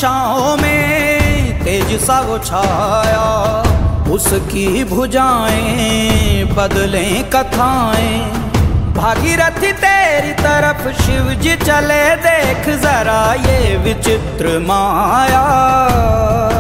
भाषाओं में तेज सा वो छाया, उसकी भुजाएं बदलें कथाएं। भागीरथी तेरी तरफ शिव जी चले, देख जरा ये विचित्र माया।